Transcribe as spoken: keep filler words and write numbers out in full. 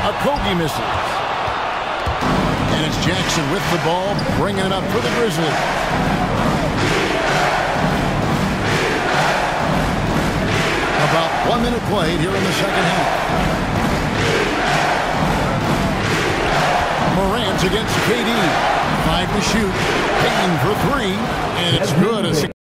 Okogie misses. And it's Jackson with the ball, bringing it up for the Grizzlies. About one minute played here in the second half. Morant against K D. Five to shoot. Payton for three. And it's good.